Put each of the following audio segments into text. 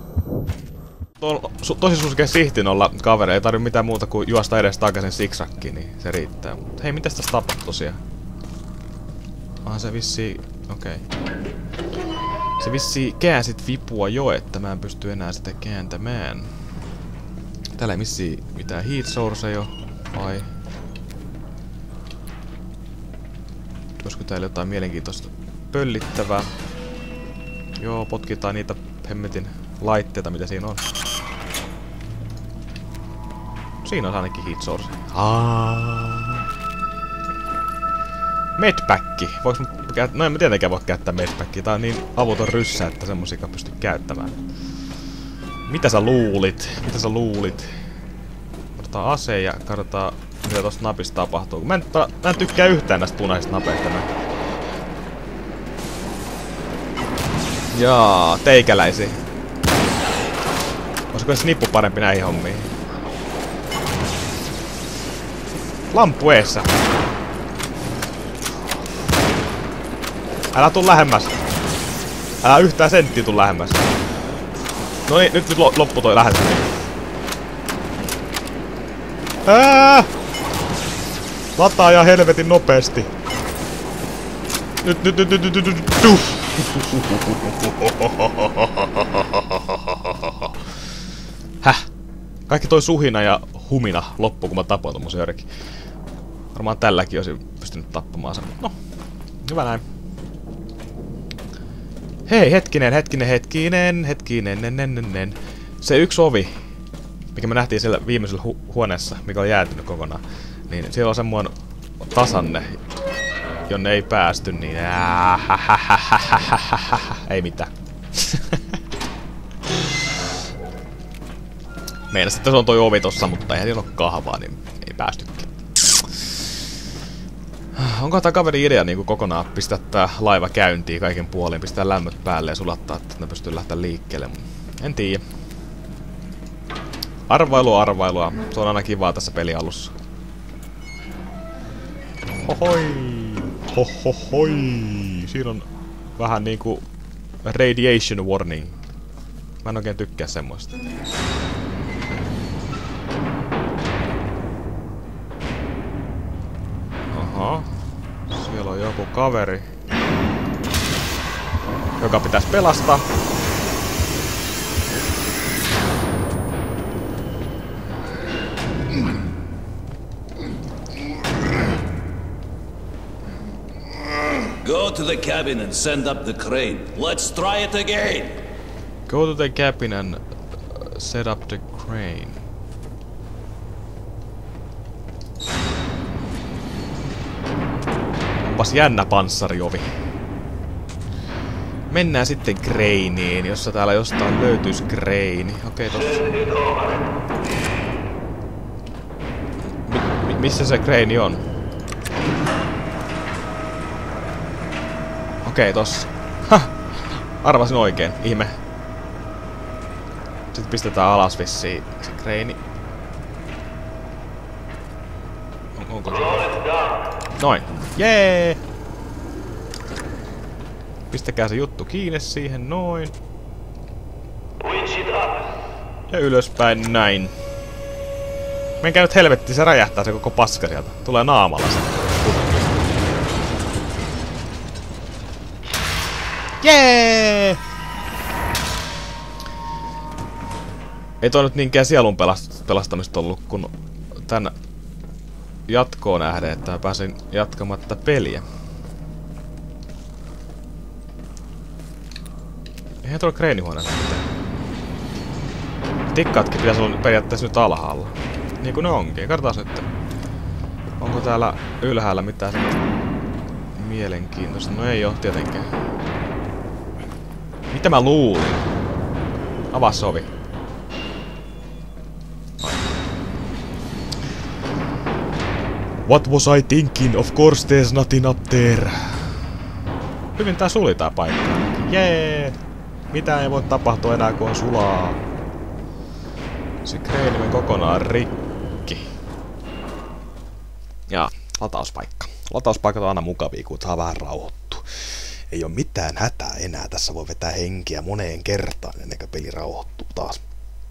Tosi suskea sihtinolla kaveri, ei tarvitse mitään muuta kuin juosta edes takaisin siksakkiin, niin se riittää. Mut hei, mitäs tässä tapahtui tosiaan? Se vissiin... Okei. Se vissiin käänsit vipua jo, että mä en pysty enää sitä kääntämään. Täällä ei missään mitään heat sourceja vai? Olisiko täällä jotain mielenkiintoista pöllittävää? Joo, potkitaan niitä hemmetin laitteita, mitä siinä on. Siinä on ainakin heat source. Medpacki. Voinko no en mä tietenkään voi käyttää medpackia. Tää on niin avuton ryssä, että semmosia pysty käyttämään. Mitä sä luulit? Mitä sä luulit? Katsotaan ase ja katsotaan mitä tosta napista tapahtuu. Mä en tykkää yhtään näistä punaisista napeista. Jaa, teikäläisiä. Olisiko se nippu parempi näihin hommiin? Lamppu eessä. Älä tuu lähemmäs. Älä yhtään senttiä tuu lähemmäs. No niin, nyt loppu toi lähes. Lataa ja helvetin nopeesti. Nyt. Häh? Kaikki toi suhina ja humina loppuu, kun mä tapoin tommosen jörkin. Varmaan tälläkin olisin pystynyt tappamaan sen, no. Hyvä näin. Hei, hetkinen. Se yksi ovi, mikä me nähtiin siellä viimeisellä huoneessa, mikä oli jäätynyt kokonaan, niin siellä on semmoinen tasanne, jonne ei päästy, niin ei mitään. Meinasin, että se on toi ovi tossa, mutta eihän siinä ole kahvaa, niin ei päästykään. Onko tää kaverin idea niinku kokonaan pistää tää laiva käyntiin kaiken puolin, pistää lämmöt päälle ja sulattaa, että ne pystyy lähteä liikkeelle. En tiedä. Arvailua. Se on aina kivaa tässä pelialussa. Hohoi. Siinä on vähän niinku radiation warning. Mä en oikein tykkää semmoista. Aha. Siellä on joku kaveri, joka pitäisi pelastaa. Go to the cabin and send up the crane. Let's try it again. Go to the cabin and set up the crane. Onpas jännä panssariovi. Mennään sitten Craneen, jossa täällä jostain löytyisi Crane. Okei, tossa. Missä se Crane on? Okei, tossa. Hah! Arvasin oikein. Ihme. Sitten pistetään alas vissiin se Crane. Onko se? Noin. Jee! Pistäkää se juttu kiinni siihen, noin. Ja ylöspäin, näin. Menkää nyt helvettiin, se räjähtää se koko paska sieltä. Tulee naamalla se. Jee! Ei toi nyt niinkään sielun pelastamista ollut, kun tän jatkoon nähden, että mä pääsin jatkamaan tätä peliä. Eihän tuolla kreenihuoneessa mitään. Tikkaatkin pitäisi olla periaatteessa nyt alhaalla. Niin kuin ne onkin. Katsotaan nyt. Onko täällä ylhäällä mitään mielenkiintoista? No ei oo tietenkään. Mitä mä luulin? Avaa se ovi. What was I thinking? Of course there's nothing up there. Hyvin tää suli tää paikka. Jee! Mitä ei voi tapahtua enää kun on sulaa. Se kreeni meni kokonaan rikki. Ja latauspaikka. Latauspaikat on aina mukavia, kun saa vähän rauhoittua. Ei oo mitään hätää enää. Tässä voi vetää henkiä moneen kertaan ennen kuin peli rauhoittuu. taas.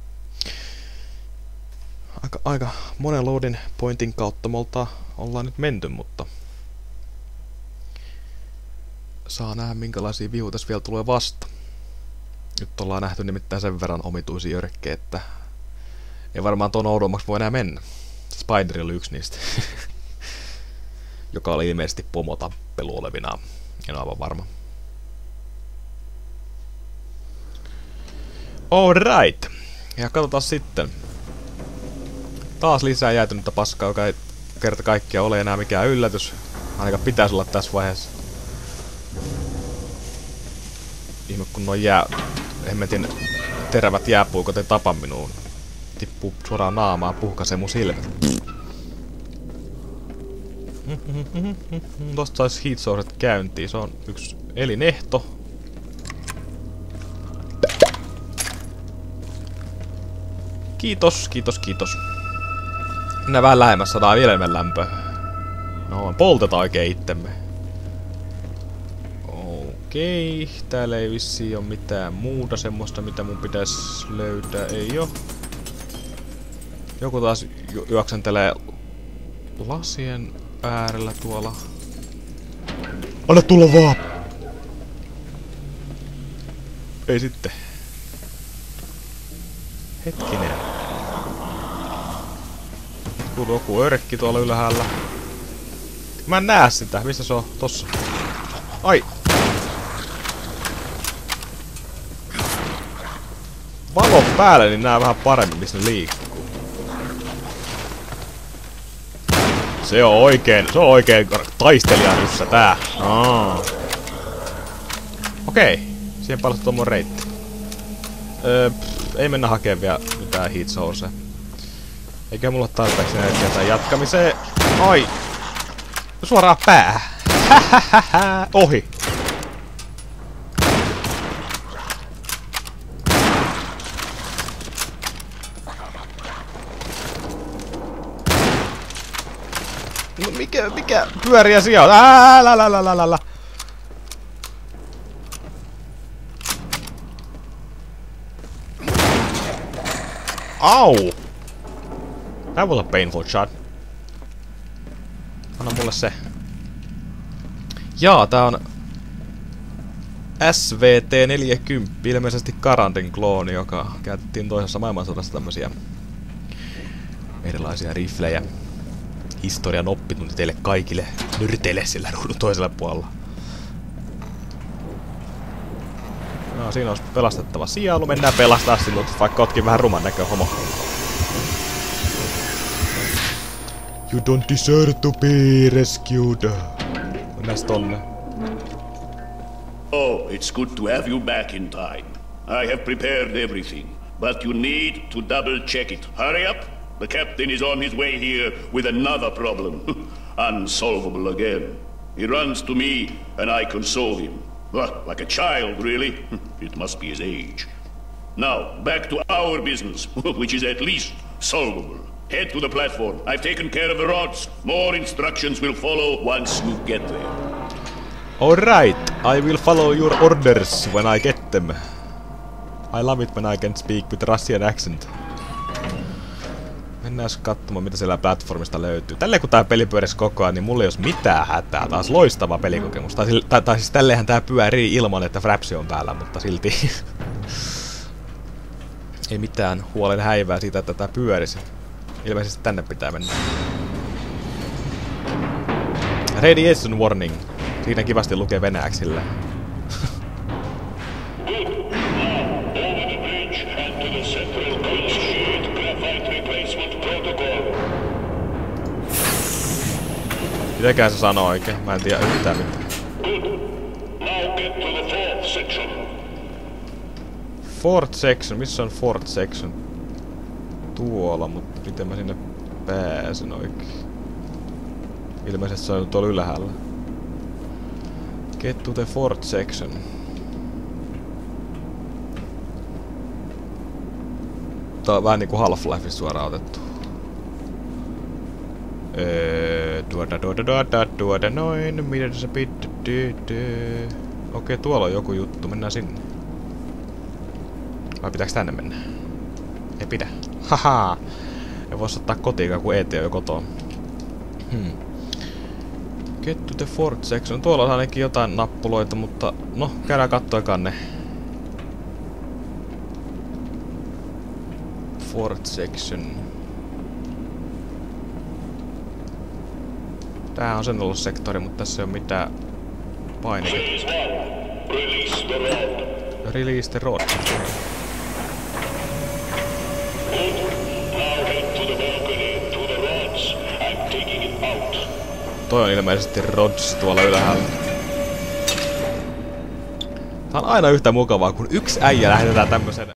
Aika monen loading pointin kautta me ollaan nyt menty, mutta saa nähdä minkälaisia vihuja tässä vielä tulee vasta. Nyt ollaan nähty nimittäin sen verran omituisia örkkejä, että ei varmaan tuon oudommaksi voi enää mennä. Spider oli yksi niistä. Joka oli ilmeisesti pomotappelu olevinaan. En ole aivan varma. Alright. Ja katsotaan sitten. Taas lisää jäätynyttä paskaa, joka ei kerta kaikkiaan ole enää mikään yllätys. Ainakaan pitäisi olla tässä vaiheessa. Ihme kun noin hemmetin terävät jääpuikot ei tapa minuun. Tippuu suoraan naamaan, puhkaisee mun silmät. Tosta sais heat sourcet käyntiin. Se on yksi elinehto. Kiitos, kiitos, kiitos. Mennään vähän lähemmäs, saadaan vielä enemmän lämpöä. No, poltetaan oikein itsemme. Okei, täällä ei vissiin oo mitään muuta semmoista, mitä mun pitäis löytää. Ei oo. Joku taas juoksentelee lasien äärellä tuolla. Anna tulla vaan! Ei sitten. Hetkinen. Kuuluu joku örkki tuolla ylhäällä. Mä en näe sitä. Missä se on? Tossa. Ai! Valo päälle, niin nää vähän paremmin, missä ne liikkuu. Se on oikein taistelijaryssä tää. Okei. Siihen paljastuu mun reitti. Ei mennä hakemaan vielä mitään heat sourcea. Eikä mulla tarpeeksi energiaa tai jatkamiseen. Ai! Suoraan päähän. Ohi. No mikä pyöriä siellä? Älä. Au! That was a painful shot. Anna mulle se. Jaa, tää on SVT-40, ilmeisesti Garandin klooni, joka käytettiin toisessa maailmansodassa tämmösiä erilaisia riflejä. Historian oppitunti teille kaikille nyrteille sillä ruudun toisella puolella. No, siinä olisi pelastettava sielu. Mennään pelastaa sinut, vaikka ootkin vähän ruman näkö, homo. You don't deserve to be rescued. Mennään tonne. Oh, it's good to have you back in time. I have prepared everything, but you need to double check it. Hurry up! The captain is on his way here with another problem. Unsolvable again. He runs to me, and I console him. Like a child, really. It must be his age. Now, back to our business, which is at least solvable. Head to the platform. I've taken care of the rods. More instructions will follow once you get there. Alright, I will follow your orders when I get them. I love it when I can speak with Russian accent. Mennään katsomaan, mitä siellä platformista löytyy. Tälleen kun tää peli pyörisi koko ajan, niin mulla ei olisi mitään hätää. Taas loistava pelikokemus. Tai siis tälleenhän tää pyörii ilman, että Frapsi on päällä, mutta silti ei mitään huolen häivää siitä, että tää pyörisi. Ilmeisesti tänne pitää mennä. Radiation warning. Siinä kivasti lukee venäjäksillä. Mitäkään se sanoo oikein? Mä en tiedä yhtään mitään. Fourth section? Missä on fourth section? Tuolla, mutta miten mä sinne pääsen oikein? Ilmeisesti se on tuolla ylhäällä. Get to the fourth section. Tää on vähän niinku Half-Lifeista suoraan otettu. Tuoda noin, mitä se pitää. Okei, tuolla on joku juttu, mennään sinne. Vai pitääks tänne mennä? Ei pidä. Haha! Ei vois ottaa kotiin, kun ET on jo kotoa. Get to the fort section. Tuolla on ainakin jotain nappuloita, mutta no, käydään kattoikaan ne. Fort section. Tää on sen ollut sektori, mutta tässä ei ole mitään painiketta. Release the rod. Toi on ilmeisesti rods tuolla ylhäällä. Tää on aina yhtä mukavaa, kun yksi äijä lähetetään tämmösen